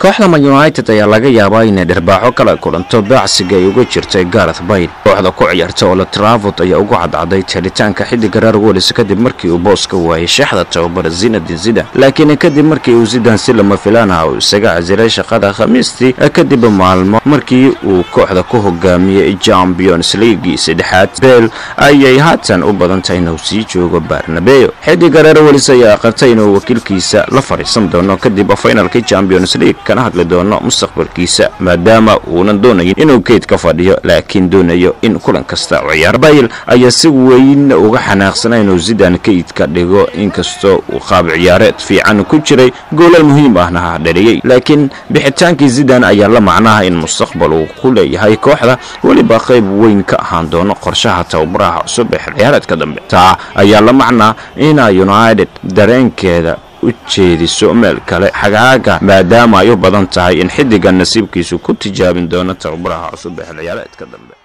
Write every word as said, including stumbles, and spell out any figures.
kooxda Man United ayaa laga yaabaa inay dhirbaaxo kala kulanto baacsiga ay uga jirtay Gareth Bale. kooxda ku ciyaarta Old Trafford ayaa ugu cadcaaday helitaanka xiddiga reer Wales kadib markii uu booska waayay shaxda tababar Zinedine Zidane, laakiin kadib markii uu Zidane si lama filaan ah uu isaga casilay shaqada Khamiistii kadib maalmo markii uu kooxda ku hogaamiyay Champions League saddexaad. Bale ayay haatan u badan tahay inuu sii joogo Bernabeu. xiddiga reer Wales ayaa aqoonsay inuu wakiilkiisa la fariisan doono kadib finalka Champions League kana hadli doono mustaqbalkiisa maadaama uunan doonayn inuu keed ka fadhiyo laakiin doonayo in kulan kasta uu ciyaaro. Bale ayaa si weyn uga xanaaqsanay inuu Zidane keed ka dhigo inkastoo uu qaab ciyaareed fiican ku jiray goolal muhiim ahna dhaliyay, laakiin bixitaankii Zidane ayaa la macnaha in mustaqbal uu ku leeyahay kooxda waliba qayb weyn ka ahaan doono qorshaha tababaraha cusub ee ciyaareedka dambe. taa ayaa la macnaa in United dareenkeeda u jeediso meel kale xagaaga maadaama ay u badan tahay in xiddiga nasiibkiisu ku tijaabin doono tababaraha cusub ee ciyaareedka dambe.